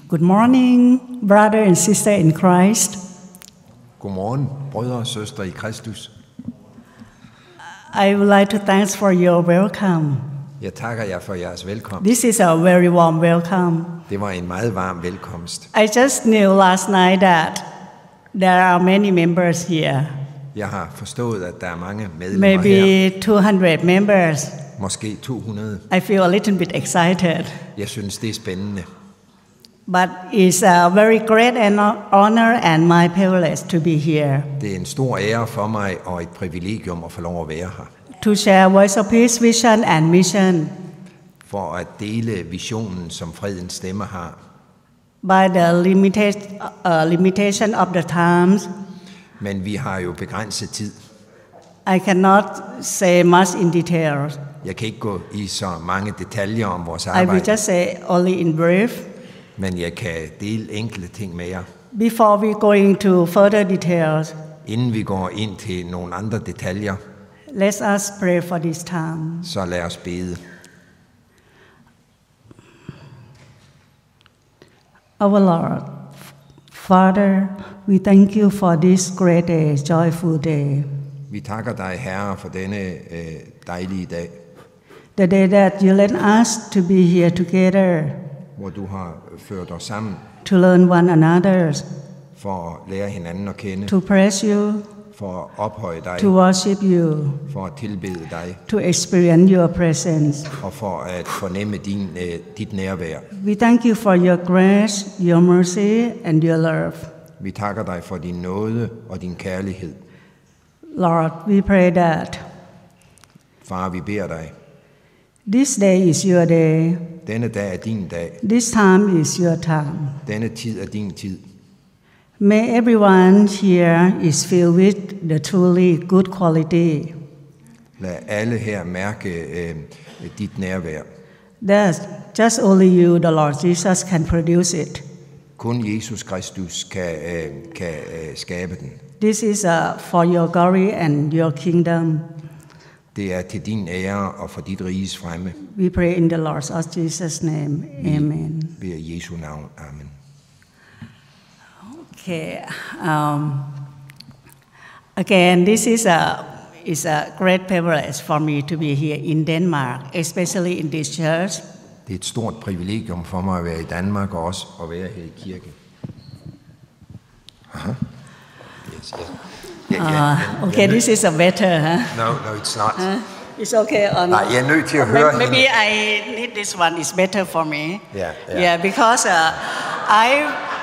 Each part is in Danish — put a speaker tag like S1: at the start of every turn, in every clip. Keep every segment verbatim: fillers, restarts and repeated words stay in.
S1: Good morning, brother and sister in Christ.
S2: Godmorgen, brødre og søstre i Kristus.
S1: I would like to thank for your welcome.
S2: Jeg takker jer for jeres velkomst.
S1: This is a very warm welcome.
S2: Det var en meget varm velkomst.
S1: I just knew last night that there are many members here.
S2: Jeg har forstået, at der er mange medlemmer
S1: Maybe
S2: her.
S1: two hundred members.
S2: Måske to hundrede.
S1: I feel a little bit excited.
S2: Jeg synes, det er spændende.
S1: But it's a very great honor and my privilege to be here.
S2: Det er en stor ære for mig og et privilegium at få lov at være her.
S1: To share Voice of Peace vision and mission.
S2: For at dele visionen, som fredens stemme har.
S1: By the limited, uh, limitation of the times.
S2: Men vi har jo begrænset tid.
S1: I cannot say much in details.
S2: Jeg kan ikke gå i så mange detaljer om vores
S1: I will
S2: arbejde.
S1: just say only in brief.
S2: Men jeg kan dele enkelte ting med jer.
S1: Before we go into further details,
S2: Inden vi går ind til nogle andre detaljer,
S1: let us pray for this time.
S2: så lad os bede.
S1: Our Lord, Father, we thank you for this great day, joyful day.
S2: Vi takker dig, Herre, for denne øh, dejlige dag,
S1: The day that you let us to be here together
S2: hvor du har ført os sammen
S1: to learn one another,
S2: for at lære hinanden at kende,
S1: to praise you,
S2: for at ophøje dig,
S1: to worship you,
S2: for at tilbede dig,
S1: to experience your presence.
S2: og for at fornemme din, øh, dit nærvær.
S1: We thank you for your grace, your mercy, and your love.
S2: Vi takker dig for din nåde og din kærlighed.
S1: Lord, we pray that
S2: Far, vi beder dig,
S1: this day is your day,
S2: denne dag er din dag,
S1: this time is your time.
S2: denne tid er din tid.
S1: May everyone here is filled with the truly good quality.
S2: Lad alle her mærke øh, dit nærvær.
S1: That just only you, the Lord Jesus, can produce it.
S2: Kun Jesus Kristus kan, øh, kan øh, skabe den.
S1: This is uh, for your glory and your kingdom.
S2: Det er til din ære og for dit riges fremme.
S1: We pray in the Lord Jesus' name. Amen.
S2: Ved Jesu navn. Amen.
S1: Okay. Um, again, this is a is a great privilege for me to be here in Denmark, especially in this church.
S2: Det er et stort privilegium for mig at være i Danmark og også at være her i kirken. Aha. Yes, yeah. Yeah, yeah.
S1: Uh, okay, this is a better, huh?
S2: No, no, it's not.
S1: Huh? It's okay or not?
S2: Nej, jeg er nødt til at høre
S1: Maybe
S2: hende.
S1: I need this one. It's better for me.
S2: Yeah, yeah.
S1: Yeah, because uh, I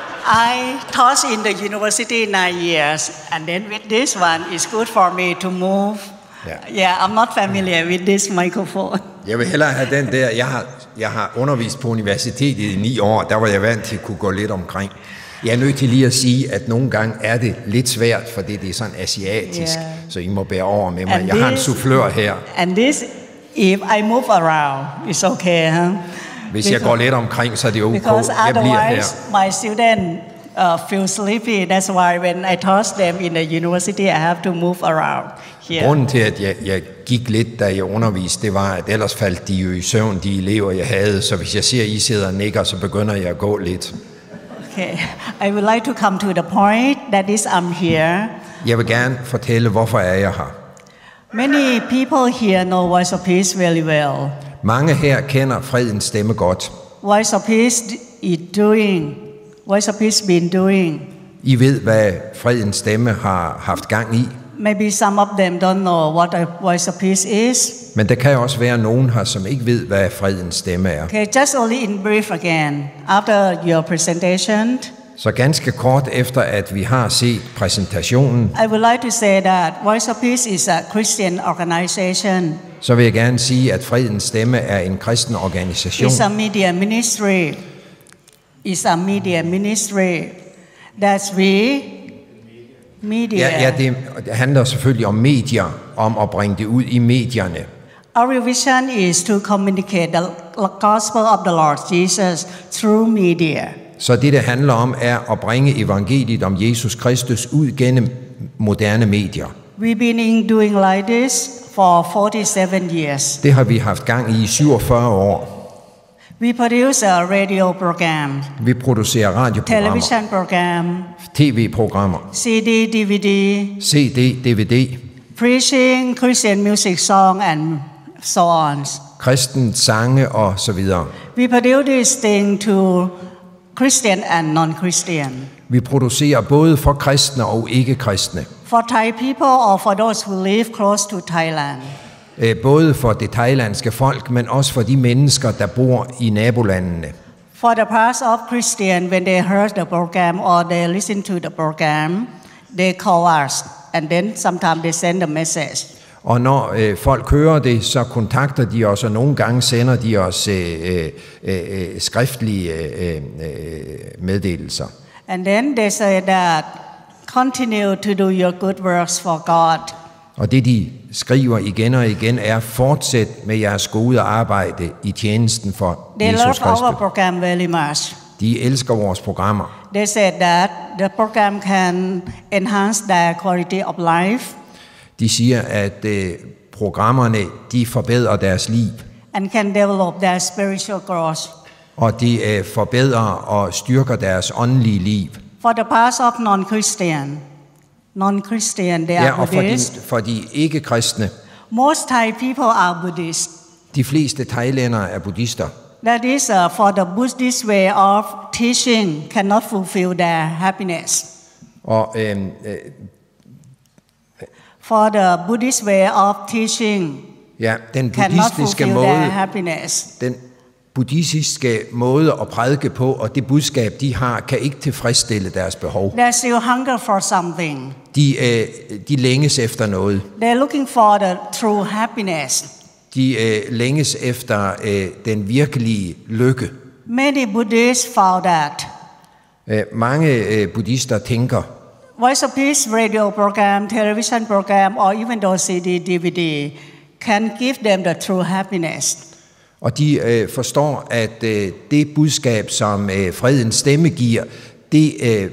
S1: I taught in the university nine years, and then with this one, it's good for me to move.
S2: Yeah.
S1: Yeah, I'm not familiar with this microphone.
S2: Jeg vil hellere have den der. Jeg har, jeg har undervist på universitetet i ni år. Der var jeg vant til at kunne gå lidt omkring. Jeg er nødt til lige at sige, at nogle gange er det lidt svært, fordi det er sådan asiatisk,
S1: Yeah.
S2: så I må bære over med mig.
S1: And
S2: Jeg har en
S1: this-
S2: soufflør her.
S1: And this, if I move around, it's okay, huh?
S2: Hvis jeg går lidt omkring, så er det ok.
S1: Because
S2: Jeg bliver her.
S1: otherwise, my student uh, feel sleepy. That's why when I taught them in the university, I have to move around here.
S2: Grunden til, at jeg, jeg gik lidt, da jeg underviste, det var, at ellers faldt de jo i søvn, de elever, jeg havde. Så hvis jeg ser, at I sidder og nikker, så begynder jeg at gå lidt.
S1: Okay, I would like to come to the point that is I'm here.
S2: Jeg vil gerne fortælle, hvorfor er jeg her.
S1: Many people here know Voice of Peace very well.
S2: Mange her kender fredens stemme godt.
S1: Voice of Peace is doing, Voice of Peace been doing.
S2: I ved, hvad fredens stemme har haft gang i.
S1: Maybe some of them don't know what a Voice of Peace is.
S2: Men der kan også være nogen her, som ikke ved, hvad fredens stemme er.
S1: Okay, just only in brief again. After your presentation,
S2: Så ganske kort efter, at vi har set præsentationen,
S1: I would like to say that Voice of Peace is a Christian organization.
S2: så vil jeg gerne sige, at fredens stemme er en kristen organisation.
S1: It's a media ministry. It's a media ministry. That's we media.
S2: Ja, ja, det handler selvfølgelig om medier, om at bringe det ud i medierne.
S1: Our vision is to communicate the gospel of the Lord Jesus through media.
S2: Så det, det handler om, er at bringe evangeliet om Jesus Kristus ud gennem moderne medier.
S1: We've been doing like this for forty-seven years.
S2: Det har vi haft gang i i syvogfyrre år.
S1: We produce a radio program,
S2: Vi producerer radioprogrammer,
S1: television program,
S2: tv-programmer,
S1: C D, D V D,
S2: C D, D V D,
S1: preaching, Christian music song, and so on.
S2: kristen sange og så videre.
S1: We produce this thing to Christian and non-Christian.
S2: Vi producerer både for kristne og ikke-kristne.
S1: For Thai people or for those who live close to Thailand.
S2: Både for det thailandske folk, men også for de mennesker, der bor i nabolandene.
S1: For the parts of Christian, when they heard the program or they listen to the program, they call us, and then sometimes they send a message.
S2: Og når øh, folk hører det, så kontakter de os, og nogle gange sender de os øh, øh, øh, skriftlige øh, øh, meddelelser.
S1: And then they say that continue to do your good works for God.
S2: Og det de skriver igen og igen er, fortsæt med jeres gode arbejde i tjenesten for
S1: They
S2: Jesus
S1: love
S2: Kristus.
S1: our program very much.
S2: De elsker vores programmer.
S1: They said that the program can enhance their quality of life.
S2: De siger, at øh, programmerne de forbedrer deres liv.
S1: And can develop their spiritual growth.
S2: Og de øh, forbedrer og styrker deres åndelige liv.
S1: For the parts of non-Christian, non-Christian, they
S2: Ja,
S1: are
S2: og for de,
S1: Buddhist.
S2: for de ikke-kristne,
S1: Most Thai people are Buddhist.
S2: de fleste thailændere er buddhister.
S1: That is, uh, for the Buddhist way of teaching cannot fulfill their happiness.
S2: Og øh, øh,
S1: For the Buddhist way of teaching
S2: ja, den
S1: cannot
S2: buddhistiske
S1: fulfill their
S2: måde,
S1: happiness.
S2: den buddhistiske måde at prædike på, og det budskab, de har, kan ikke tilfredsstille deres behov.
S1: They still hunger for something.
S2: De, øh, de længes efter noget.
S1: They're looking for the true happiness.
S2: De øh, længes efter øh, den virkelige lykke.
S1: Many Buddhists found that
S2: Øh, mange øh, buddhister tænker,
S1: Voice of Peace radio program, television program, or even those C D, D V D can give them the true happiness.
S2: og de øh, forstår, at øh, det budskab, som øh, fredens stemme giver, det øh,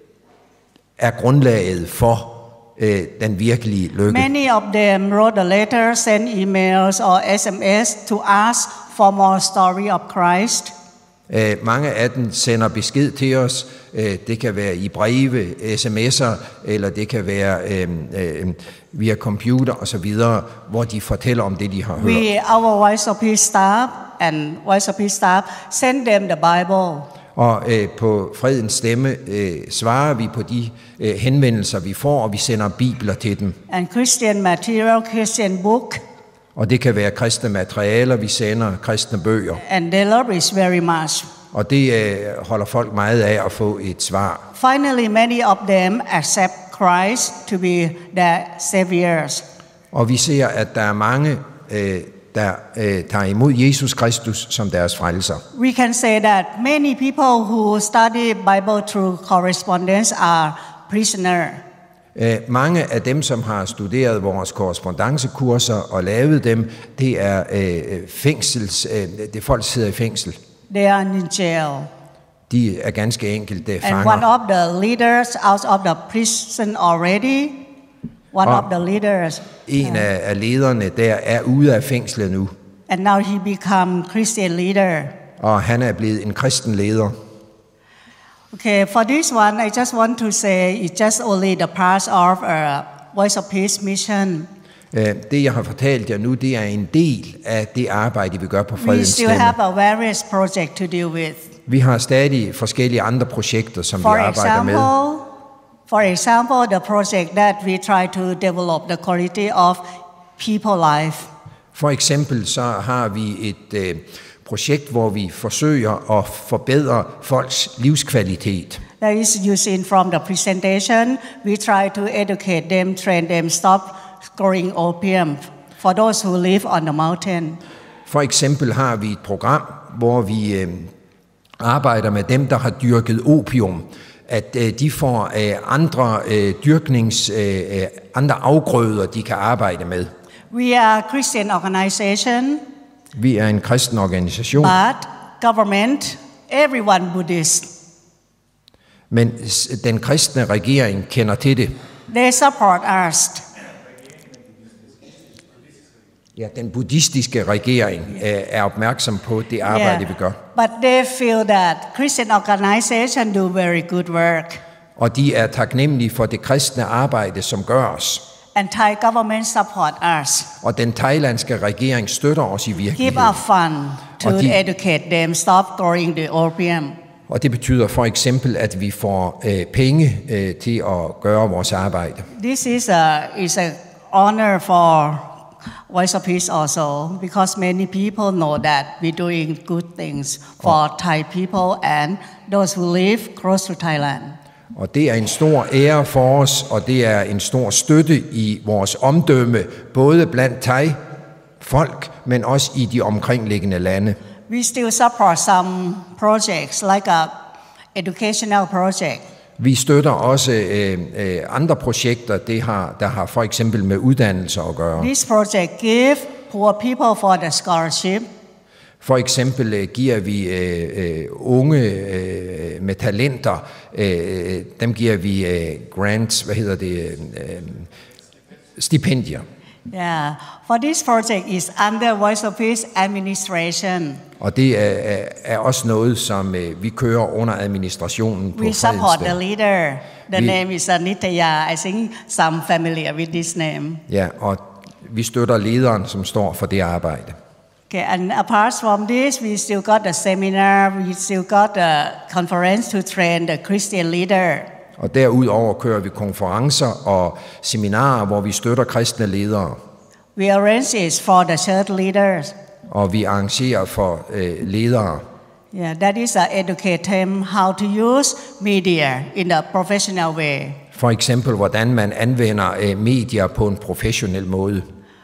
S2: er grundlaget for øh, den virkelige lykke.
S1: Many of them wrote a letter, sent emails or S M S to ask for more story of Christ.
S2: Øh, mange af dem sender besked til os. Øh, det kan være i breve, sms'er, eller det kan være øh, øh, via computer osv., hvor de fortæller om det, de har hørt.
S1: We, our Voice of Peace staff and Voice of Peace staff, send them the Bible.
S2: Og øh, på fredens stemme øh, svarer vi på de øh, henvendelser, vi får, og vi sender bibler til dem.
S1: And Christian material, Christian book,
S2: Og det kan være kristne materialer, vi sender kristne bøger.
S1: and they love it very much.
S2: Og det øh, holder folk meget af at få et svar.
S1: Finally, many of them accept Christ to be their saviors.
S2: Og vi ser, at der er mange, øh, der øh, tager imod Jesus Kristus som deres frelser.
S1: We can say that many people who study Bible through correspondence are prisoners.
S2: Øh, mange af dem, som har studeret vores korrespondancekurser og lavet dem, det er øh, fængsels, øh, det er folk, der sidder i fængsel.
S1: They are in jail.
S2: De er ganske enkelt
S1: And
S2: fanger.
S1: one of the leaders out of the prison already, one
S2: Og
S1: of the leaders,
S2: En af, af lederne der er ude af fængslet nu,
S1: and now he become Christian leader.
S2: og han er blevet en kristen leder.
S1: Okay, for this one, I just want to say it's just only the part of a Voice of Peace mission.
S2: Øh, Det, jeg har fortalt jer nu, det er en del af det arbejde, vi gør på
S1: We
S2: fredens
S1: still
S2: stemme.
S1: have a various project to deal with.
S2: Vi har stadig forskellige andre projekter, som vi
S1: For
S2: arbejder med.
S1: example, for example, the project that we try to develop the quality of people life.
S2: For eksempel så har vi et øh, projekt, hvor vi forsøger at forbedre folks livskvalitet.
S1: That is using from the presentation. We try to educate them, train them, stop growing opium for those who live on the mountain.
S2: For eksempel har vi et program, hvor vi øh, arbejder med dem, der har dyrket opium, at øh, de får øh, andre øh, dyrknings, øh, andre afgrøder, de kan arbejde med.
S1: We are a Christian organization,
S2: Vi er en kristen organisation,
S1: but government, everyone Buddhist.
S2: men s- den kristne regering kender til det.
S1: They support us.
S2: Ja, den buddhistiske regering øh, er opmærksom på det arbejde,
S1: Yeah.
S2: vi gør.
S1: But they feel that Christian organizations do very good work.
S2: Og de er taknemmelige for det kristne arbejde, som gøres.
S1: And Thai government support us.
S2: Og den thailandske regering støtter os i
S1: Give
S2: virkeligheden.
S1: us fund to
S2: Og de-
S1: educate them, stop growing the opium.
S2: Og det betyder for eksempel, at vi får øh, penge øh, til at gøre vores arbejde.
S1: This is a is a honor for Voice of Peace also, because many people know that we're doing good things for Thai people and those who live close to Thailand.
S2: Og det er en stor ære for os, og det er en stor støtte i vores omdømme, både blandt thai-folk, men også i de omkringliggende lande.
S1: We still support some projects like a educational project.
S2: Vi støtter også øh, øh, andre projekter, det har, der har for eksempel med uddannelse at gøre.
S1: This project give poor people for the scholarship.
S2: For eksempel øh, giver vi øh, øh, unge øh, med talenter, øh, dem giver vi øh, grants, hvad hedder det, øh, stipendier.
S1: Yeah, for this project is under Voice of Peace administration.
S2: Og det er, er også noget, som øh, vi kører under administrationen på
S1: We support the
S2: Fredensdag.
S1: leader. The
S2: Vi-
S1: name is Nitya. I think some familiar with this name.
S2: Ja, og vi støtter lederen, som står for det arbejde.
S1: Okay, and apart from this, we still got a seminar. We still got a conference to train the Christian leader.
S2: Og derudover kører vi konferencer og seminarer, hvor vi støtter kristne ledere.
S1: We arrange it for the church leaders.
S2: Og vi arrangerer for øh, ledere.
S1: Yeah, that is to educate them how to use media in a professional way.
S2: For eksempel, hvordan man anvender øh, medier på en professionel måde.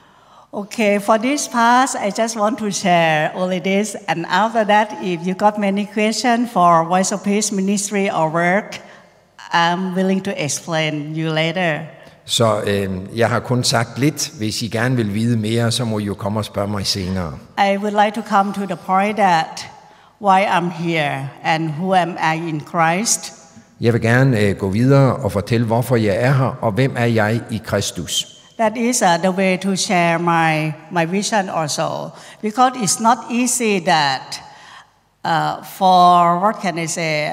S1: Okay, for this part, I just want to share only this. And after that, if you got many questions for Voice of Peace ministry or work, I'm willing to explain you later.
S2: Så øh, jeg har kun sagt lidt. Hvis I gerne vil vide mere, så må I jo komme og spørge mig senere.
S1: I would like to come to the point that why I'm here and who am I in Christ.
S2: Jeg vil gerne øh, gå videre og fortælle, hvorfor jeg er her, og hvem er jeg i Kristus.
S1: That is uh, the way to share my, my vision also. Because it's not easy that uh, for, what can I say,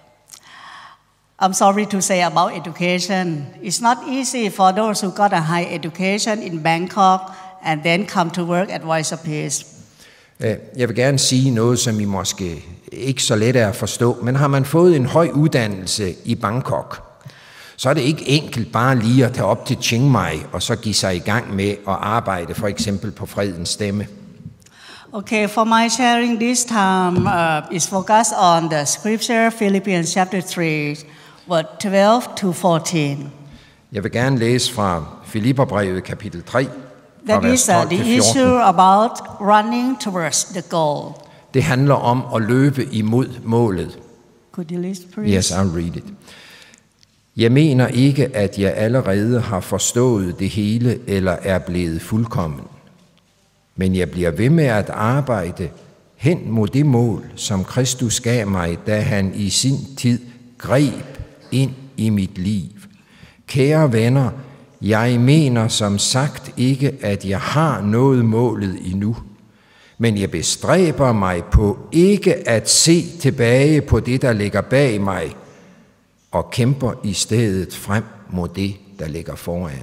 S1: I'm sorry to say about education. It's not easy for those who got a high education in Bangkok and then come to work at Voice of Peace.
S2: Øh, Jeg vil gerne sige noget, som I måske ikke så let er at forstå, men har man fået en høj uddannelse i Bangkok, så er det ikke enkelt bare lige at tage op til Chiang Mai og så give sig i gang med at arbejde for eksempel på Fredens Stemme.
S1: Okay, for my sharing this time uh, is focused on the scripture, Philippians chapter three, verse twelve to fourteen.
S2: Jeg vil gerne læse fra Filipperbrevet kapitel tre, fra
S1: That
S2: vers
S1: is uh,
S2: tolv
S1: the
S2: til
S1: issue
S2: fjorten.
S1: about running towards the goal.
S2: Det handler om at løbe imod målet.
S1: Could you list, please?
S2: Yes, I'll read it. Jeg mener ikke, at jeg allerede har forstået det hele eller er blevet fuldkommen. Men jeg bliver ved med at arbejde hen mod det mål, som Kristus gav mig, da han i sin tid greb ind i mit liv. Kære venner, jeg mener som sagt ikke, at jeg har nået målet endnu. Men jeg bestræber mig på ikke at se tilbage på det, der ligger bag mig, og kæmper i stedet frem mod det, der ligger foran.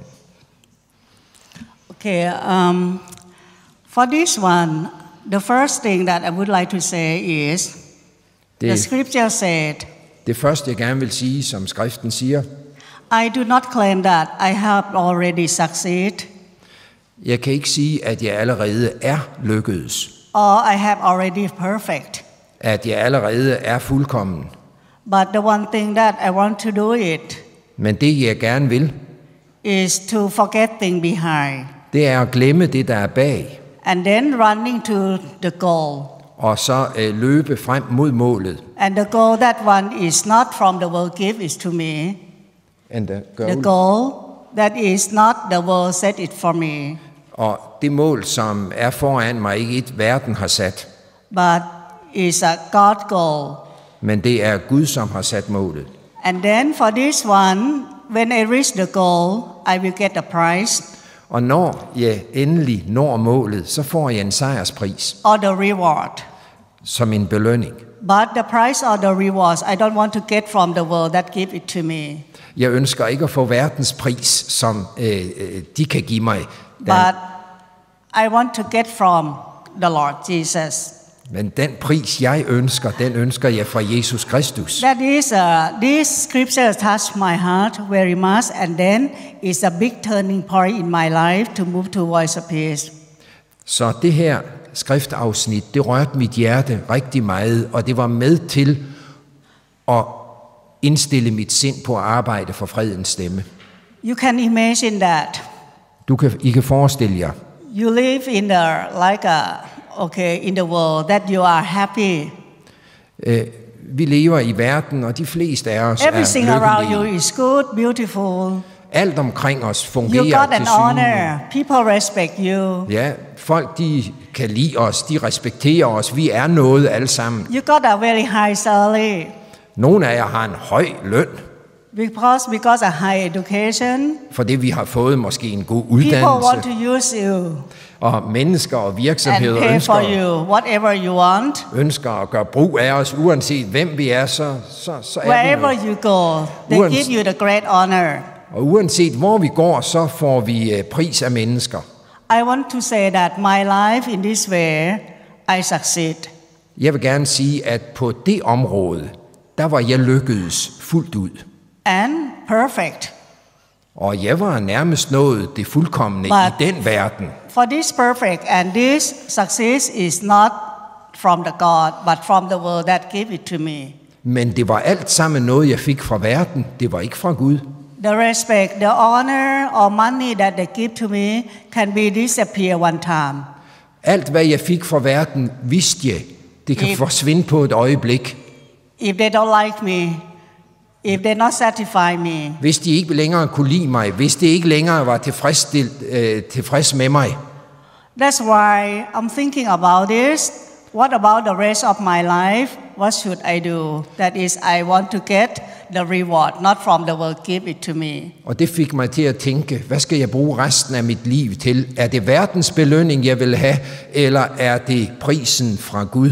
S1: Okay, um, for this one, the first thing that I would like to say is, the
S2: Det,
S1: scripture said,
S2: det første, jeg gerne vil sige, som skriften siger,
S1: I do not claim that I have already succeeded
S2: jeg kan ikke sige, at jeg allerede er lykkedes,
S1: or I have already perfect.
S2: at jeg allerede er fuldkommen.
S1: But the one thing that I want to do it
S2: Men det, jeg gerne vil,
S1: is to forget things behind
S2: det er at glemme det, der er bag,
S1: and then running to the goal.
S2: og så øh, løbe frem mod målet.
S1: And the goal, that one is not from the world give, is to me.
S2: And the
S1: The
S2: goal.
S1: goal, that is not the world set it for me,
S2: Og det mål, som er foran mig, ikke et verden har sat,
S1: but is a God goal.
S2: men det er Gud, som har sat målet.
S1: And then for this one, when I reach the goal, I will get a prize.
S2: Og når jeg endelig når målet, så får jeg en sejrspris.
S1: Or the reward.
S2: Som en belønning.
S1: But the price or the rewards, I don't want to get from the world that give it to me.
S2: Jeg ønsker ikke at få verdens pris, som øh, de kan give mig. Den,
S1: But I want to get from the Lord Jesus.
S2: Men den pris, jeg ønsker, den ønsker jeg fra Jesus Kristus.
S1: That is, uh, this scripture touched my heart very much, and then it's a big turning point in my life to move towards a peace.
S2: Så det her skriftafsnit, det rørte mit hjerte rigtig meget, og det var med til at indstille mit sind på at arbejde for fredens stemme.
S1: You can imagine that.
S2: Du kan, I kan forestille jer.
S1: You live in the like a okay in the world that you are happy.
S2: Uh, vi lever i verden, og de fleste af os
S1: Everything
S2: er
S1: around
S2: lykkelige.
S1: you is good, beautiful.
S2: Alt omkring os fungerer
S1: You got an
S2: til syne.
S1: honor. People respect you.
S2: Ja, folk de kan lide os, de respekterer os. Vi er noget alle sammen.
S1: You got a very high salary.
S2: Nogle af jer har en høj løn.
S1: Because because of high education.
S2: Fordi vi har fået måske en god
S1: People want
S2: uddannelse.
S1: to use you.
S2: Og mennesker og
S1: And
S2: virksomheder
S1: pay for
S2: ønsker,
S1: you whatever you want.
S2: ønsker at gøre brug af os, uanset hvem vi er, så, så, så er vi
S1: Wherever
S2: noget.
S1: you go, they
S2: Uans-
S1: give you the great honor.
S2: Og uanset hvor vi går, så får vi øh, pris af mennesker.
S1: I want to say that my life in this way, I succeed.
S2: Jeg vil gerne sige, at på det område, der var jeg lykkedes fuldt ud.
S1: And perfect.
S2: Og jeg var nærmest nået det fuldkomne
S1: But-
S2: i den verden.
S1: For this perfect and this success is not from the God, but from the world that gave it to me.
S2: Men det var alt sammen noget, jeg fik fra verden. Det var ikke fra Gud.
S1: The respect, the honor, or money that they give to me can be disappear one time.
S2: Alt, hvad jeg fik fra verden, vidste jeg, det kan
S1: If-
S2: forsvinde på et øjeblik.
S1: If they don't like me, if they not satisfy me,
S2: Hvis de ikke længere kunne lide mig, hvis det ikke længere var tilfredsstillet, øh, tilfreds med mig.
S1: that's why I'm thinking about this. What about the rest of my life? What should I do? That is, I want to get the reward, not from the world give it to me.
S2: Og det fik mig til at tænke, hvad skal jeg bruge resten af mit liv til? Er det verdens belønning, jeg vil have, eller er det prisen fra Gud?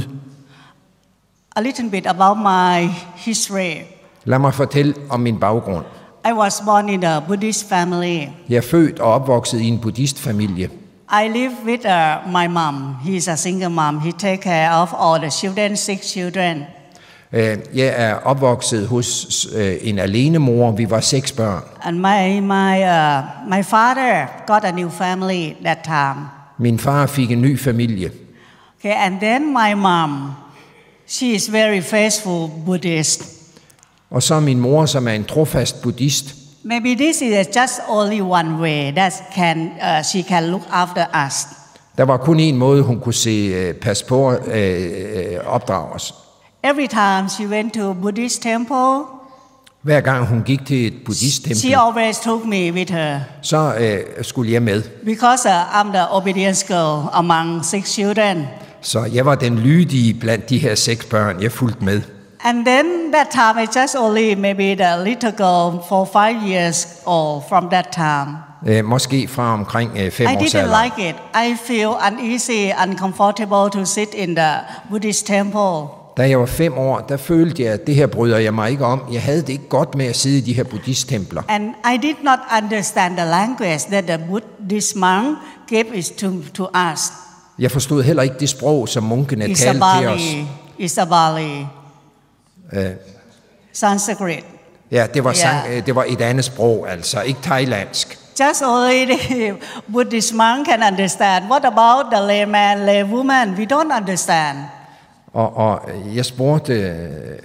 S1: A little bit about my history.
S2: Lad mig fortælle om min baggrund.
S1: I was born in a Buddhist family.
S2: Jeg er født og opvokset i en buddhistfamilie.
S1: I live with uh, my mom. He's a single mom. He take care of all the children, six children.
S2: Øh, Jeg er opvokset hos øh, en alenemor. Vi var seks børn.
S1: And my my uh, my father got a new family that time.
S2: Min far fik en ny familie.
S1: Okay, and then my mom, she is very faithful Buddhist.
S2: Og så min mor, som er en trofast buddhist.
S1: Maybe this is just only one way that can uh, she can look after us.
S2: Der var kun en måde, hun kunne se øh, pas på øh, opdrage os.
S1: Every time she went to a Buddhist temple,
S2: Hver gang hun gik til et buddhisttempel,
S1: she always took me with her.
S2: så øh, skulle jeg med.
S1: Because uh, I'm the obedience girl among six children.
S2: Så jeg var den lydige blandt de her seks børn. Jeg fulgte med.
S1: And then that time I just only maybe the little girl for five years old from that time.
S2: Øh, måske fra omkring øh, fem
S1: I
S2: års
S1: didn't
S2: alder.
S1: like it. I feel uneasy, uncomfortable to sit in the Buddhist temple.
S2: Da jeg var fem år, der følte jeg, at det her bryder jeg mig ikke om. Jeg havde det ikke godt med at sidde i de her buddhisttempler.
S1: And I did not understand the language that the Buddhist monk gave it to, to us.
S2: Jeg forstod heller ikke det sprog, som munkene talte til os.
S1: Isabali, Isabali,
S2: Øh,
S1: Sanskrit.
S2: ja, det var, sang,
S1: Ja.
S2: øh, det var et andet sprog, altså ikke thailandsk.
S1: Just only the Buddhist monk can understand. What about the layman, laywoman? We don't understand.
S2: Og, og jeg spurgte... Øh,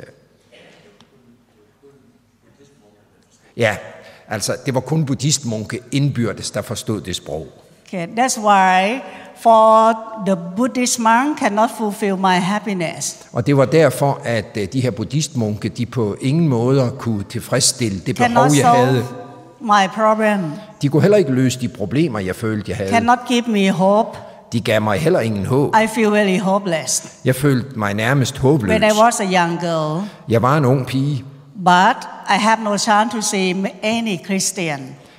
S2: ja, altså det var kun buddhistmunke indbyrdes, der forstod det sprog.
S1: Okay, that's why for the Buddhist monk cannot fulfill my happiness.
S2: Og det var derfor, at øh, de her buddhistmunke, de på ingen måder kunne tilfredsstille det behov,
S1: Cannot
S2: jeg
S1: solve
S2: havde.
S1: my problem.
S2: De kunne heller ikke løse de problemer, jeg følte, jeg havde.
S1: Cannot give me hope.
S2: De gav mig heller ingen håb.
S1: I feel very hopeless.
S2: Jeg følte mig nærmest håbløs.
S1: When I was a young girl,
S2: Jeg var en ung pige,
S1: but I have no chance to see any Christian.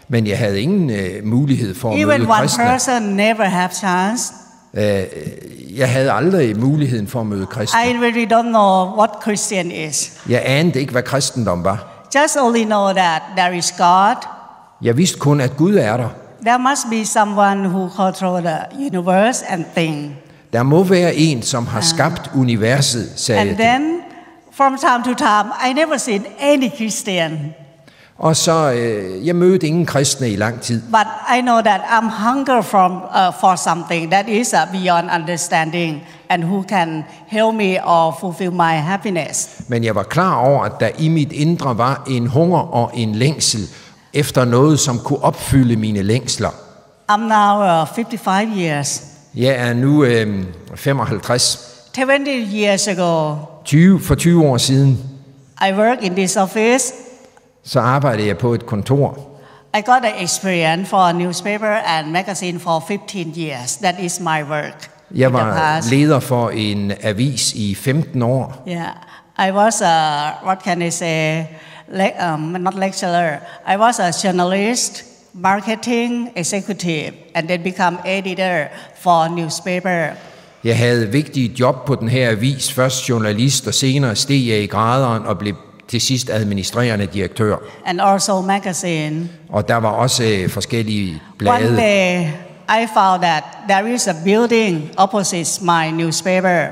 S2: Men jeg havde ingen uh, mulighed for at
S1: Even
S2: møde
S1: one
S2: kristne.
S1: person never have chance.
S2: Uh, jeg havde aldrig muligheden for at møde kristne.
S1: I really don't know what Christian is.
S2: Jeg anede ikke, hvad kristendom var.
S1: Just only know that there is God.
S2: Jeg vidste kun, at Gud er der.
S1: There must be someone who controls the universe and thing.
S2: Der må være en, som har skabt universet, sagde
S1: And
S2: jeg.
S1: then, from time to time, I never seen any Christian.
S2: Og så, øh, jeg mødte ingen kristne i lang tid.
S1: But I know that I'm hunger from uh, for something that is uh, beyond understanding, and who can help me or fulfill my happiness.
S2: Men jeg var klar over, at der i mit indre var en hunger og en længsel efter noget, som kunne opfylde mine længsler.
S1: I'm now uh, fifty-five years.
S2: Jeg er nu øh, femoghalvtreds.
S1: twenty years ago,
S2: tyve, for tyve år siden,
S1: I work in this office.
S2: så arbejdede jeg på et kontor.
S1: I got an experience for a newspaper and magazine for fifteen years. That is my work.
S2: Jeg
S1: in the
S2: var
S1: past.
S2: leder for en avis i femten år.
S1: Yeah, I was a, what can I say, Le- um, not lecturer. I was a journalist, marketing executive, and then become editor for newspaper.
S2: Jeg havde vigtige job på den her avis. Først journalist, og senere steg jeg i graderen og blev til sidst administrerende direktør.
S1: And also magazine.
S2: Og der var også øh, forskellige
S1: One
S2: blade.
S1: day, I found that there is a building opposite my newspaper.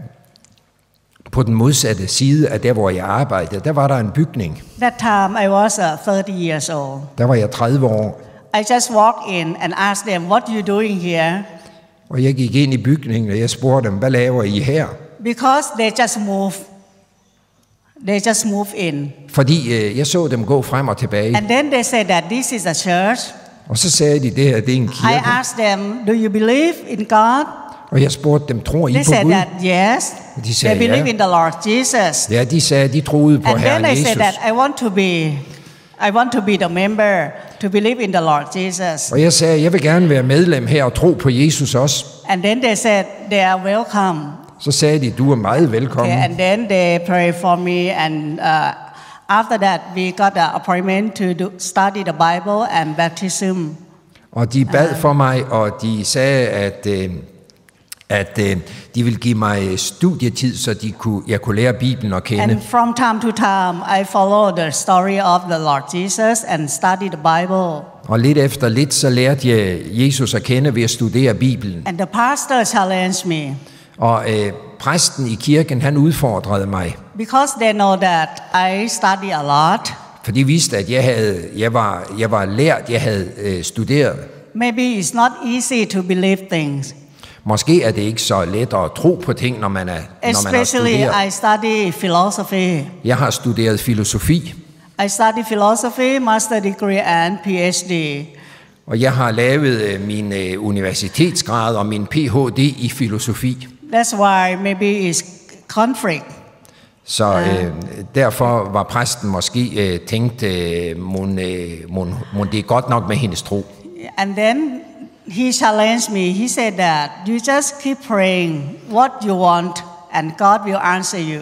S2: På den modsatte side af der, hvor jeg arbejdede, der var der en bygning.
S1: That time I was uh, thirty years old.
S2: Der var jeg tredive år.
S1: I just walked in and asked them, what are you doing here?
S2: Og jeg gik ind i bygningen, og jeg spurgte dem, hvad laver I her?
S1: Because they just move. They just move in.
S2: Fordi øh, jeg så dem gå frem og tilbage.
S1: And then they said that this is a church.
S2: Og så sagde de, det her, det er en
S1: I
S2: kirke.
S1: asked them, do you believe in God?
S2: Og jeg spurgte dem, tror I
S1: They
S2: på
S1: said
S2: Gud?
S1: that yes.
S2: Og de sagde,
S1: They believe
S2: ja.
S1: in the Lord Jesus.
S2: Ja, de sagde, de troede på
S1: And then
S2: Herren
S1: I
S2: Jesus.
S1: said that I want to be, I want to be the member to believe in the Lord Jesus.
S2: Og jeg sagde, jeg vil gerne være medlem her og tro på Jesus også.
S1: And then they said they are welcome.
S2: Så sagde de, du er meget velkommen.
S1: Okay, and then they prayed for me, and uh, after that we got an appointment to do, study the Bible and baptism.
S2: Og de bad for mig, og de sagde, at, øh, at øh, de ville give mig studietid, så de kunne, jeg kunne lære Bibelen at kende.
S1: And from time to time, I follow the story of the Lord Jesus and study the Bible.
S2: Og lidt efter lidt, så lærte jeg Jesus at kende ved at studere Bibelen.
S1: And the pastor challenged me
S2: Og øh, præsten i kirken, han udfordrede mig.
S1: because they know that I study a lot.
S2: For de vidste, at jeg, havde, jeg, var, jeg var lært, jeg havde øh, studeret.
S1: Maybe it's not easy to believe things.
S2: Måske er det ikke så let at tro på ting, når man, er, når man har
S1: Especially
S2: studeret.
S1: I study philosophy.
S2: Jeg har studeret filosofi,
S1: I study philosophy, master degree and P H D.
S2: og jeg har lavet øh, min øh, universitetsgrad og min P H D i filosofi.
S1: That's why maybe it's conflict.
S2: Så øh, derfor var præsten måske øh, tænkt, øh, mon, øh, mon, mon det er godt nok med hendes tro.
S1: And then he challenged me. He said that you just keep praying what you want and God will answer you.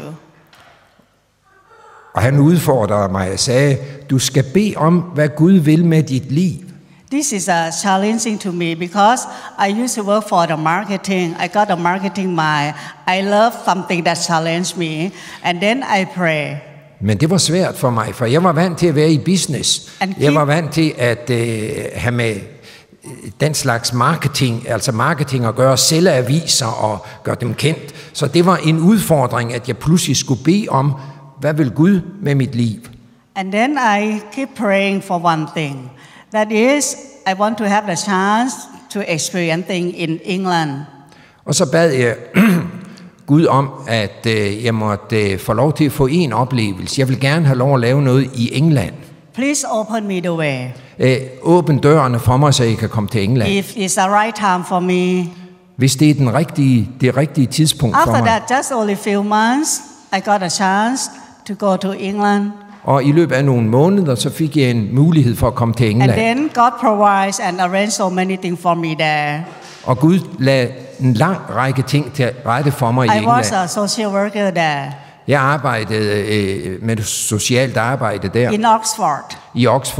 S2: Og han udfordrede mig og sagde, du skal bede om, hvad Gud vil med dit liv.
S1: This is uh, challenging to me because I used to work for the marketing. I got a marketing mind. I love something that challenged me. And then I pray.
S2: Men det var svært for mig, for jeg var vant til at være i business.
S1: And
S2: Jeg
S1: keep-
S2: var vant til at øh, have med øh, den slags marketing, altså marketing at gøre, sælge aviser og gøre dem kendt. Så det var en udfordring, at jeg pludselig skulle bede om, hvad vil Gud med mit liv?
S1: And then I keep praying for one thing. That is, I want to have the chance to experience things in England.
S2: Og så bad jeg Gud om, at øh, jeg måtte øh, få lov til at få en oplevelse. Jeg vil gerne have lov at lave noget i England.
S1: Please open me the way.
S2: Øh, åbn dørene for mig, så jeg kan komme til England.
S1: If it's the right time for me.
S2: Hvis det er den rigtige, det rigtige tidspunkt for
S1: After
S2: mig.
S1: that, just only few months, I got a chance to go to England.
S2: Og i løbet af nogle måneder, så fik jeg en mulighed for at komme til
S1: And
S2: England.
S1: then God provides and arrange so many things for me there.
S2: Og Gud lagde en lang række ting til rette for mig i
S1: I was
S2: England.
S1: a social worker there
S2: Jeg arbejdede øh, med socialt arbejde der
S1: in Oxford.
S2: i Oxford.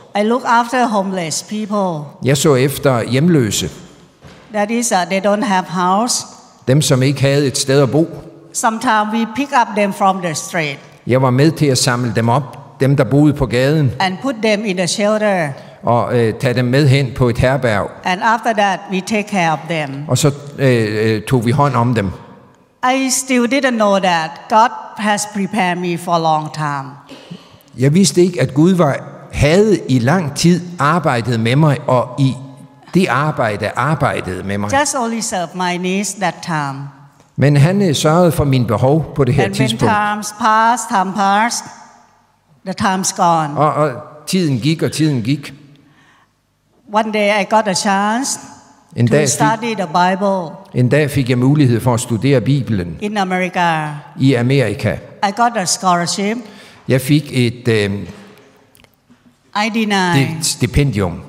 S1: I look after homeless people.
S2: Jeg så efter hjemløse.
S1: That is, uh, they don't have house.
S2: Dem, som ikke havde et sted at bo.
S1: Sometimes we pick up them from the street.
S2: Jeg var med til at samle dem op, dem der boede på gaden.
S1: And put them in a shelter.
S2: Og øh, tage dem med hen på et herberg.
S1: And after that, we take care of them.
S2: Og så øh, tog vi hånd om dem.
S1: I still didn't know that God has prepared me for a long time.
S2: Jeg vidste ikke, at Gud var, havde i lang tid arbejdet med mig, og i det arbejde arbejdede med mig.
S1: Just only serve my needs that time.
S2: Men han øh, sørgede for mine behov på det her
S1: And when
S2: tidspunkt.
S1: times pass, time pass, the time's gone.
S2: Og, og tiden gik, og tiden gik.
S1: One day I got a chance
S2: En
S1: to
S2: dag,
S1: study
S2: fik,
S1: the Bible
S2: en dag fik jeg mulighed for at studere Bibelen
S1: in America.
S2: i Amerika.
S1: I got a scholarship.
S2: Jeg fik et, øh,
S1: I deny.
S2: et stipendium.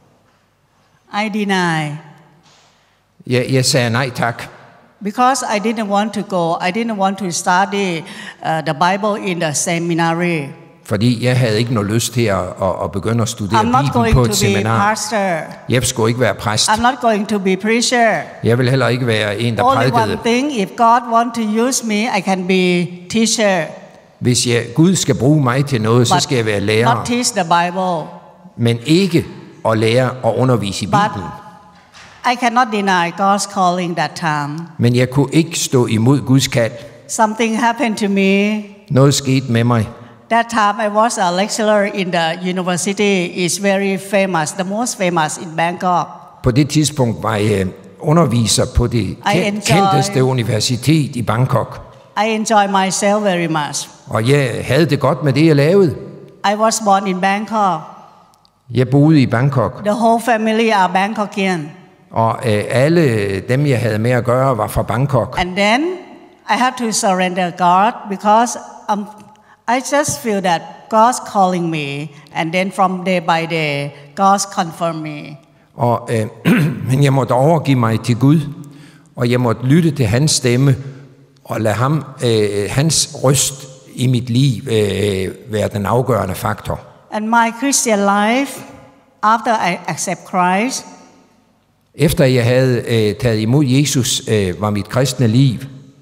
S1: I deny.
S2: Jeg, jeg sagde nej tak.
S1: Because I didn't want to go. I didn't want to study uh, the Bible in the seminary.
S2: Fordi jeg havde ikke noget lyst til at, at, at begynde at studere
S1: I'm not
S2: Bibelen
S1: going
S2: på
S1: to
S2: et
S1: be
S2: seminar.
S1: pastor.
S2: Jeg skulle ikke være præst.
S1: I'm not going to be preacher.
S2: Jeg vil heller ikke være en, der
S1: Only one
S2: prædikede.
S1: thing, if God want to use me, I can be teacher.
S2: Hvis jeg, Gud skal bruge mig til noget, så skal jeg være
S1: Not
S2: lærer.
S1: teach the Bible.
S2: Men ikke at lære og undervise i
S1: But
S2: Bibelen.
S1: I cannot deny God's calling that time.
S2: Men jeg kunne ikke stå imod Guds kald.
S1: Something happened to me.
S2: Noget skete med mig.
S1: That time I was a lecturer in the university. Is very famous, the most famous in Bangkok.
S2: På det tidspunkt var jeg underviser på det
S1: enjoy-
S2: kendteste universitet i Bangkok.
S1: I enjoy myself very much.
S2: Og jeg havde det godt med det, jeg lavede.
S1: I was born in Bangkok.
S2: Jeg boede i Bangkok.
S1: The whole family are Bangkokian.
S2: Og øh, alle dem, jeg havde med at gøre, var fra Bangkok.
S1: And then I had to surrender God because um, I just feel that God's calling me. And then from day by day, God's confirm me.
S2: Og, øh, men jeg måtte overgive mig til Gud, og jeg måtte lytte til hans stemme, og lade ham, øh, hans røst i mit liv øh, være den afgørende faktor.
S1: And my Christian life, after I accept Christ,
S2: Efter jeg havde øh, taget imod Jesus, øh, var mit kristne liv.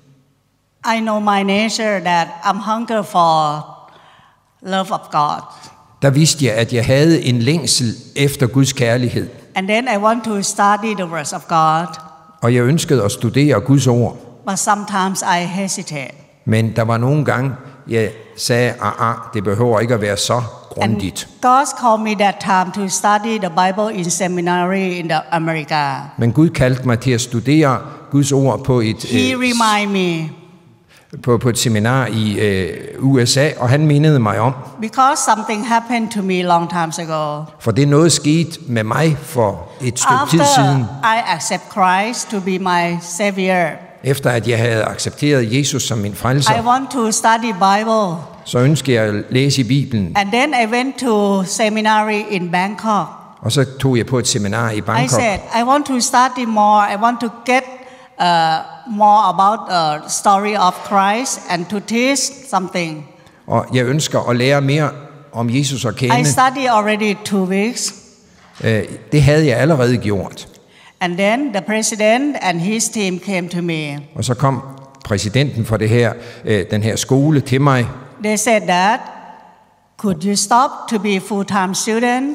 S1: I know my nature that I'm hunger for love of God.
S2: Der vidste jeg, at jeg havde en længsel efter Guds kærlighed.
S1: And then I want to study the words of God.
S2: Og jeg ønskede at studere Guds ord.
S1: But sometimes I hesitate.
S2: Men der var nogle gange, jeg sagde, ah, ah, det behøver ikke at være så
S1: And
S2: grundigt.
S1: God called me that time to study the Bible in seminary in the America.
S2: Men Gud kaldte mig til at studere Guds ord på et,
S1: He
S2: øh,
S1: remind me
S2: på, på et seminar i øh, U S A, og han mindede mig om,
S1: because something happened to me long times ago.
S2: for det noget skete med mig for et stykke tid
S1: After
S2: siden,
S1: I accept Christ to be my savior,
S2: efter at jeg havde accepteret Jesus som min
S1: I
S2: frelser,
S1: want to study Bible.
S2: så ønskede jeg at læse i Bibelen,
S1: And then I went to seminary in Bangkok.
S2: og så tog jeg på et seminar i
S1: I
S2: Bangkok.
S1: said, I want to study more. I want to get uh, more about the story of Christ and to teach something.
S2: Og jeg ønsker at lære mere om Jesus at
S1: I
S2: kende.
S1: studied already two weeks.
S2: Øh, Det havde jeg allerede gjort.
S1: And then the president and his team came to me.
S2: Og så kom præsidenten for det her, øh, den her skole til mig.
S1: They said that, could you stop to be a full-time student?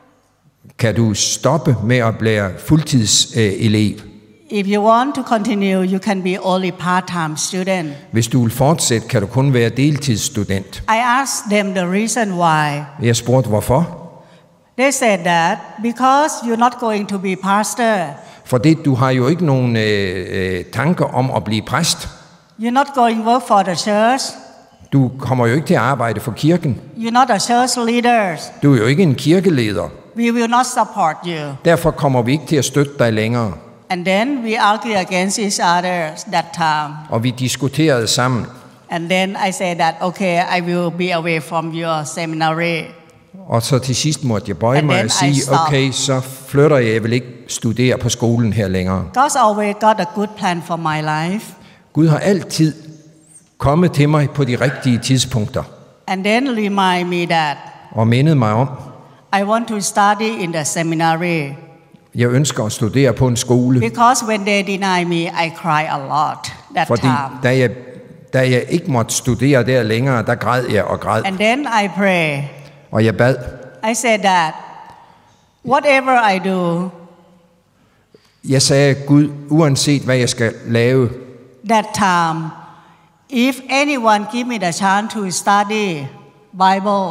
S2: Kan du stoppe med at blive fuldtidselev?
S1: If you want to continue, you can be only part-time student.
S2: Hvis du vil fortsætte, kan du kun være deltidsstudent.
S1: I asked them the reason why.
S2: Jeg spurgte, hvorfor?
S1: They said that because you're not going to be pastor.
S2: For det, du har jo ikke nogen øh, øh, tanker om at blive præst.
S1: You're not going to work for the church.
S2: Du kommer jo ikke til at arbejde for kirken.
S1: You're not a church leader.
S2: Du er jo ikke en kirkeleder.
S1: We will not support you.
S2: Derfor kommer vi ikke til at støtte dig længere.
S1: And then we argue against each other that time.
S2: Og vi diskuterede sammen.
S1: And then I said that, okay, I will be away from your seminary.
S2: Og så til sidst måtte jeg bøje
S1: And
S2: mig
S1: then
S2: og
S1: I
S2: sige,
S1: stopped.
S2: okay, så flytter jeg, jeg vil ikke studere på skolen her længere.
S1: God's always got a good plan for my life.
S2: Gud har altid kommet til mig på de rigtige tidspunkter.
S1: And then remind me that
S2: Og mindet mig om,
S1: I want to study in the seminary.
S2: Jeg ønsker at studere på en skole.
S1: Because when they deny me, I cry a lot that
S2: Fordi
S1: time.
S2: da jeg, da jeg ikke måtte studere der længere, der græd jeg og græd.
S1: And then I pray.
S2: Og jeg bad.
S1: I said that whatever I do,
S2: Jeg sagde, Gud, uanset hvad jeg skal lave,
S1: that time, if anyone give me the chance to study Bible,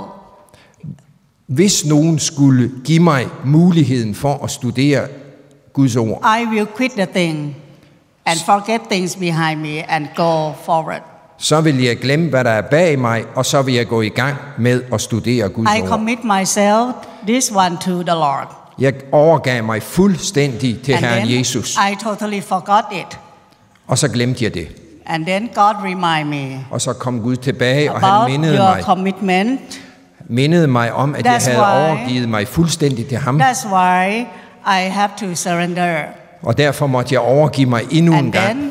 S2: hvis nogen skulle give mig muligheden for at studere Guds ord,
S1: I will quit the thing and forget things behind me and go forward.
S2: så vil jeg glemme, hvad der er bag mig, og så vil jeg gå i gang med at studere Guds
S1: I
S2: ord.
S1: commit myself, this one, to the Lord.
S2: Jeg overgav mig fuldstændig til
S1: And
S2: Herren
S1: then
S2: Jesus,
S1: I totally forgot it.
S2: og så glemte jeg det.
S1: And then God remind me
S2: Og så kom Gud tilbage, og
S1: about
S2: han mindede
S1: your
S2: mig,
S1: commitment.
S2: mindede mig om, at jeg
S1: That's
S2: havde
S1: why-
S2: overgivet mig fuldstændig til ham,
S1: That's why I have to surrender.
S2: og derfor måtte jeg overgive mig endnu en
S1: And
S2: gang.
S1: then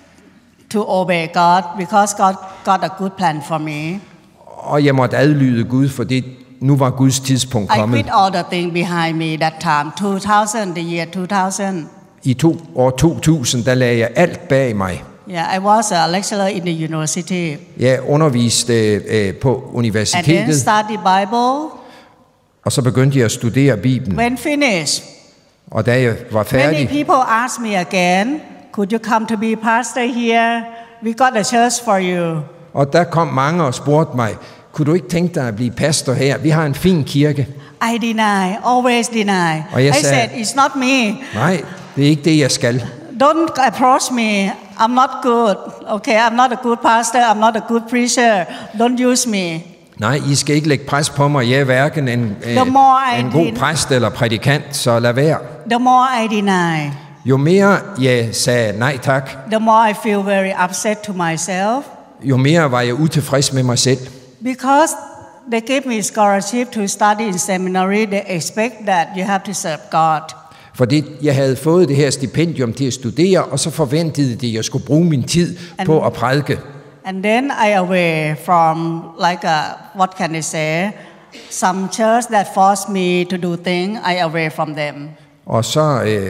S1: to obey God, because God got a good plan for me.
S2: Og jeg måtte adlyde Gud, for det nu var Guds tidspunkt
S1: I
S2: kommet.
S1: quit all the things behind me that time, two thousand, the year two thousand.
S2: I to, år to tusind, der lagde jeg alt bag mig.
S1: Yeah, I was a lecturer in the university.
S2: Jeg underviste øh, på
S1: And then
S2: universitetet,
S1: study Bible.
S2: og så begyndte jeg at studere Bibelen.
S1: When finished,
S2: Og da jeg var
S1: many
S2: færdig,
S1: people asked me again, could you come to be pastor here? We got a church for you.
S2: og der kom mange og spurgte mig, kunne du ikke tænke dig at blive pastor her? Vi har en fin kirke.
S1: I deny, always deny.
S2: Og jeg
S1: I
S2: sagde-
S1: said, it's not me.
S2: Nej, det er ikke det, jeg skal.
S1: Don't approach me. I'm not good. Okay, I'm not a good pastor. I'm not a good preacher. Don't use me.
S2: Nej, I skal ikke lægge pres på mig. Jeg er hverken en, øh,
S1: The more I
S2: en god
S1: did-
S2: præst eller prædikant, så lad være.
S1: The more I deny,
S2: Jo mere jeg sagde nej tak,
S1: the more I feel very upset to myself,
S2: jo mere var jeg utilfreds med mig selv.
S1: because they gave me scholarship to study in seminary. They expect that you have to serve God.
S2: Fordi jeg havde fået det her stipendium til at studere, og så forventede de, at jeg skulle bruge min tid på at prædike.
S1: And then I away from like a, what can I say, some church that forced me to do things. I away from them.
S2: Og så øh,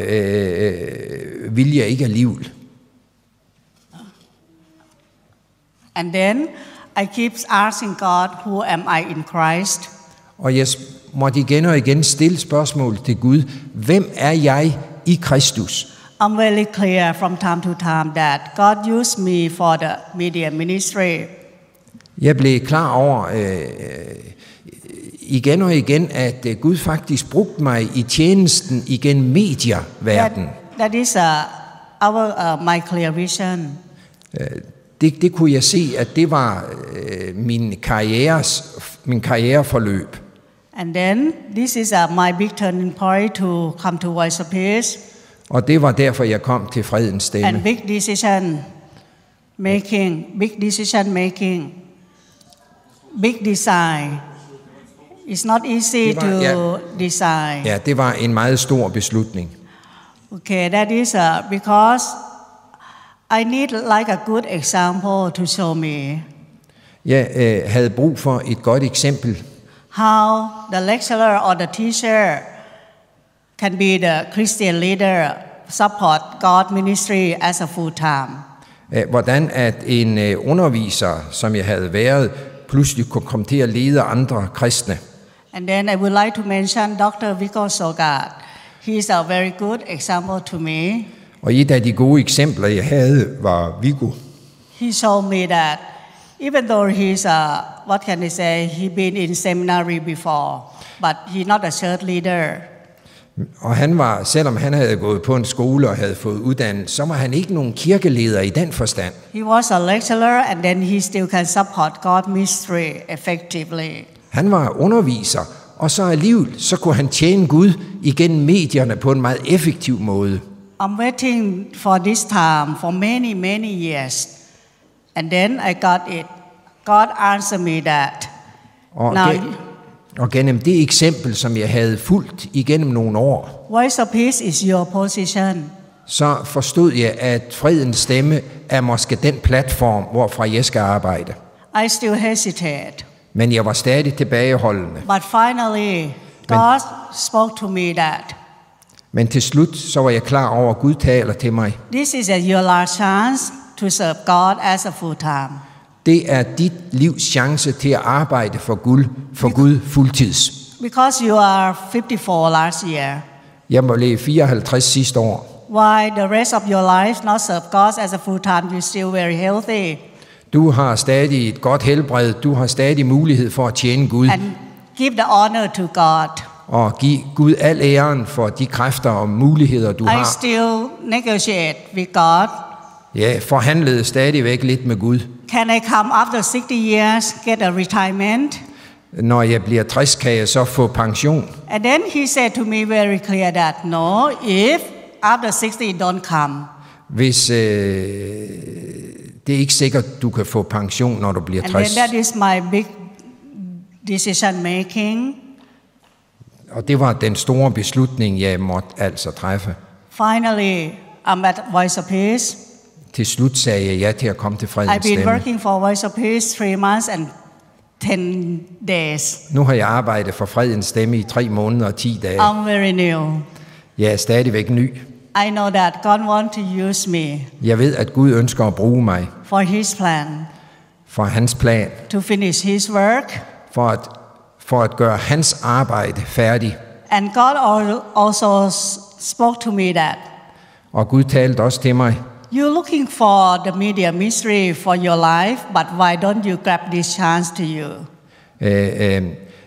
S2: øh, ville jeg ikke alligevel.
S1: And then I keep asking God, who am I in Christ?
S2: Og jeg måtte igen og igen stille spørgsmål til Gud. Hvem er jeg i Kristus?
S1: I'm very clear from time to time that God used me for the media ministry.
S2: Jeg blev klar over øh, igen og igen, at øh, Gud faktisk brugte mig i tjenesten igennem
S1: That,
S2: medieverden.
S1: that is uh, our, uh, my clear vision.
S2: Det, det kunne jeg se, at det var øh, min, karrieres, min karriereforløb.
S1: And then this is uh, my big turning point to come to Voice of Peace.
S2: Og det var derfor, jeg kom til Fredens Stemme.
S1: And big decision making, big decision making, big design. It's not easy
S2: Det var-
S1: to
S2: ja.
S1: design.
S2: Ja, det var en meget stor beslutning.
S1: Okay, that is uh, because I need like a good example to show me
S2: Jeg øh, havde brug for et godt eksempel,
S1: how the lecturer or the teacher can be the Christian leader, support God ministry as a full time.
S2: øh, hvordan at en øh, underviser, som jeg havde været, pludselig kunne komme til at lede andre kristne.
S1: And then I would like to mention Doctor Vico Sogat. He's a very good example to me.
S2: Og et af de gode eksempler, jeg havde, var Viggo.
S1: He showed me that even though he's a, what can I say, he been in seminary before, but he's not a church leader.
S2: Og han var, selvom han havde gået på en skole og havde fået uddannelse, så var han ikke nogen kirkeleder i den forstand.
S1: He was a lecturer and then he still can support God ministry effectively.
S2: Han var underviser, og så alligevel, så kunne han tjene Gud igennem medierne på en meget effektiv måde.
S1: I'm waiting for this time for many, many years. And then I got it. God answered me that.
S2: Og,
S1: Now,
S2: gen- og gennem det eksempel, som jeg havde fulgt igennem nogle år,
S1: Voice of Peace is your position.
S2: så forstod jeg, at Fredens Stemme er måske den platform, hvorfra jeg skal arbejde.
S1: I still hesitate.
S2: Men jeg var stadig tilbageholdende.
S1: But finally, God spoke to me that
S2: Men til slut, så var jeg klar over, at Gud taler til mig.
S1: this is a, your last chance to serve God as a full time.
S2: Det er dit livs chance til at arbejde for Gud, for Gud fuldtids.
S1: Because you are fifty-four last year.
S2: Jeg blev fireoghalvtreds sidste år.
S1: Why the rest of your life not serve God as a full time? You're still very healthy.
S2: Du har stadig et godt helbred. Du har stadig mulighed for at tjene Gud.
S1: And give the honor to God.
S2: Og give Gud al æren for de kræfter og muligheder, du
S1: I
S2: har.
S1: still negotiate with God.
S2: Ja, forhandlede stadigvæk lidt med Gud.
S1: Can I come after sixty years, get a retirement?
S2: Når jeg bliver tres, kan jeg så få pension.
S1: And then he said to me very clear that no, if after sixty you don't come.
S2: Hvis øh, det er ikke sikkert, du kan få pension, når du bliver
S1: And
S2: tres.
S1: then that is my big decision making.
S2: Og det var den store beslutning, jeg måtte altså træffe.
S1: Finally, I'm at Voice of Peace.
S2: Til slut sagde jeg ja til at komme til
S1: I've
S2: Fredens
S1: been
S2: Stemme.
S1: working for Voice of Peace three months and ten days.
S2: Nu har jeg arbejdet for Fredens Stemme i tre måneder og ti dage.
S1: I'm very new.
S2: Jeg er stadigvæk ny.
S1: I know that God wants to use me
S2: Jeg ved, at Gud ønsker at bruge mig
S1: for His plan,
S2: for hans plan,
S1: to finish His work.
S2: for at, for at gøre hans arbejde færdig.
S1: And God al- also s- spoke to me that
S2: Og Gud talte også til mig.
S1: you're looking for the media ministry for your life, but why don't you grab this chance to you?
S2: Øh, øh,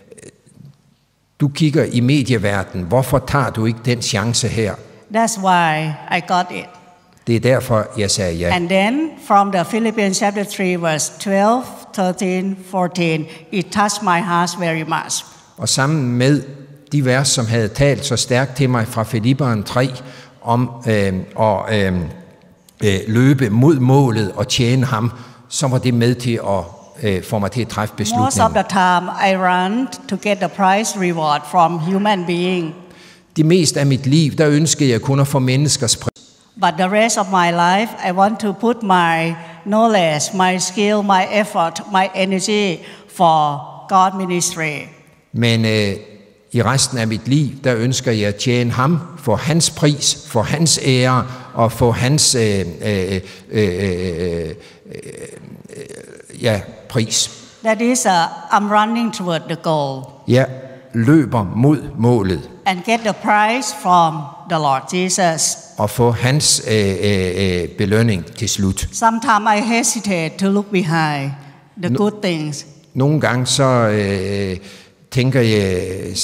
S2: du kigger i medieverdenen. Hvorfor tager du ikke den chance her?
S1: That's why I got it.
S2: Det er derfor, jeg sagde ja.
S1: And then from the Philippians chapter three, verse twelve, thirteen, fourteen, it touched my heart very much.
S2: Og sammen med de vers, som havde talt så stærkt til mig fra Filipperen tre, om øh, at øh, øh, løbe mod målet og tjene ham, så var det med til at øh, få mig til at træffe
S1: Most of
S2: beslutningen.
S1: the time I run to get the prize reward from human being.
S2: Det meste af mit liv, der ønskede jeg kun at få menneskers pris.
S1: But the rest of my life, I want to put my knowledge, my skill, my effort, my energy for God ministry.
S2: Men øh, i resten af mit liv, der ønsker jeg at tjene ham for hans pris, for hans ære og for hans øh, øh, øh, øh, øh, ja, pris.
S1: That is, uh, I'm running toward the goal
S2: Jeg løber mod målet
S1: and get the prize from the Lord Jesus.
S2: og få hans øh, øh, belønning til slut.
S1: Sometimes I hesitate to look behind the good things.
S2: Nogle gange så øh, tænker jeg,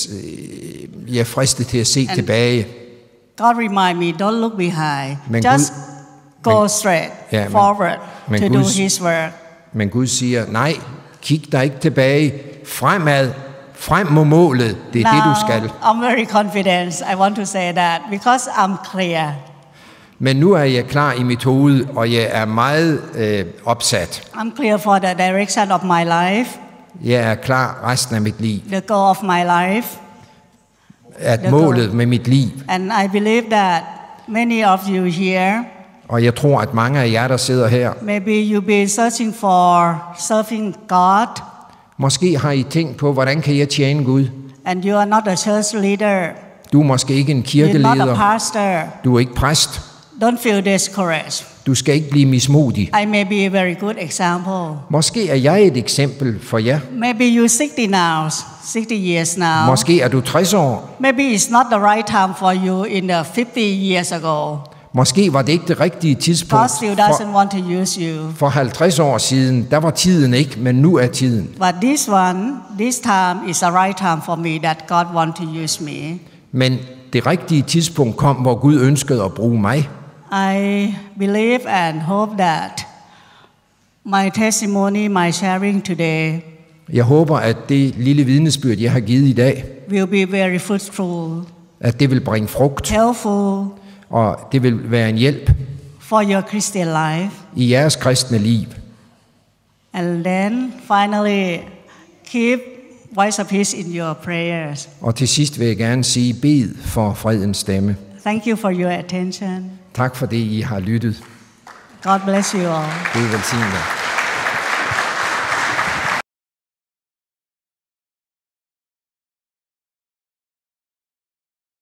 S2: jeg er fristet til at se
S1: And
S2: tilbage.
S1: God remind me, don't look behind.
S2: Men
S1: Just
S2: Gud-
S1: go
S2: men-
S1: straight
S2: Ja, men-
S1: forward
S2: men
S1: to do
S2: Guds-
S1: His work.
S2: Men Gud siger, nej, kig dig ikke tilbage, fremad, frem mod målet, det er
S1: Now,
S2: det, du skal.
S1: I'm very confident. I want to say that because I'm clear.
S2: Men nu er jeg klar i mit hoved, og jeg er meget øh, opsat.
S1: I'm clear for the direction of my life,
S2: Jeg er klar resten af mit liv.
S1: the goal of my life.
S2: At
S1: Det er
S2: målet med mit liv.
S1: And I believe that many of you here,
S2: Og jeg tror, at mange af jer, der sidder her,
S1: maybe you've been searching for serving God,
S2: måske har I tænkt på, hvordan kan jeg tjene Gud?
S1: and you are not a church leader.
S2: Du er måske ikke en
S1: You're not a
S2: kirkeleder.
S1: pastor.
S2: Du er ikke præst.
S1: Don't feel discouraged.
S2: Du skal ikke blive mismodig.
S1: I may be a very good example.
S2: Måske er jeg et eksempel for jer.
S1: Maybe you're sixty now, sixty years now.
S2: Måske er du tres år.
S1: Maybe it's not the right time for you in the fifty years ago.
S2: Måske var det ikke det rigtige
S1: God
S2: tidspunkt.
S1: still
S2: For,
S1: doesn't want to use you.
S2: for halvtreds år siden, der var tiden ikke, men nu er tiden.
S1: But this one, this time is the right time for me that God want to use me.
S2: Men det rigtige tidspunkt kom, hvor Gud ønskede at bruge mig.
S1: I believe and hope that my testimony, my sharing today
S2: Jeg håber, at det lille vidnesbyrd, jeg har givet i dag,
S1: will be very fruitful,
S2: at det vil bringe frugt,
S1: helpful
S2: og det vil være en hjælp
S1: for your Christian life.
S2: i jeres kristne liv.
S1: And then finally, keep Voice of Peace in your prayers.
S2: Og til sidst vil jeg gerne sige, bed for Fredens Stemme.
S1: Thank you for your attention.
S2: Tak for det, I har lyttet.
S1: God bless you all.
S2: Gud velsigne jer.